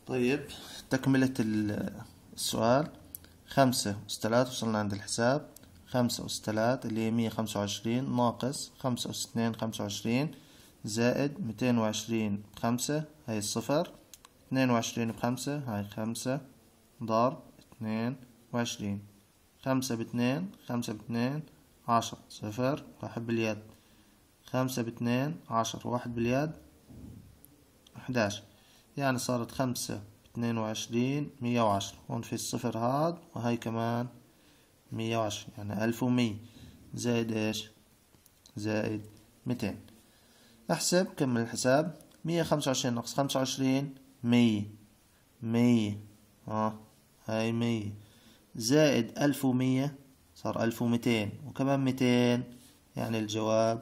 طيب، تكملة السؤال. 5 أس 3 وصلنا عند الحساب. 5 أس 3 اللي هي 125 ناقص 5 أس 2 25 زائد 220 ب5 هاي الصفر. 22 ب5 هاي 5 ضرب 22. 5 ب2 5 ب2 10 صفر 1 باليد. 5 ب2 10 1 باليد 11. يعني صارت 5 ب22 110. هون في الصفر هاد وهي كمان 110 يعني 1100 زائد ايش؟ زائد 200. احسب كمل الحساب. 125 ناقص 25 100 هاي 100 زائد 1100 صار 1200 وكمان 200 يعني الجواب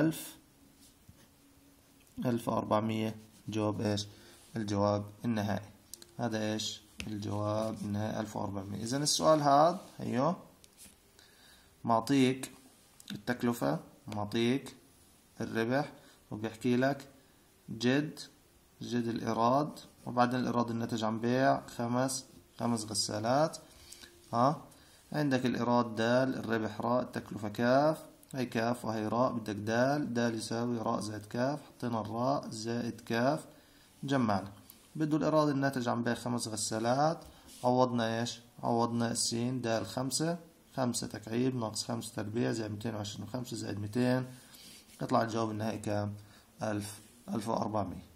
1400. الجواب ايش؟ الجواب النهائي. هذا ايش؟ الجواب النهائي 1400. إذا السؤال هذا هيو معطيك التكلفة معطيك الربح وبيحكي لك جد الإيراد، وبعدين الإيراد الناتج عن بيع خمس غسالات. عندك الإيراد دال، الربح راء، التكلفة كاف. هي كاف وهي راء، بدك دال يساوي راء زائد كاف. حطينا الراء زائد كاف جمعنا. بده الإيراد الناتج عن بيع 5 غسالات. عوضنا ايش؟ عوضنا السين دال 5 تكعيب ناقص 5 تربيع زائد 220 و5 زائد 200. يطلع الجواب النهائي كام؟ 1400.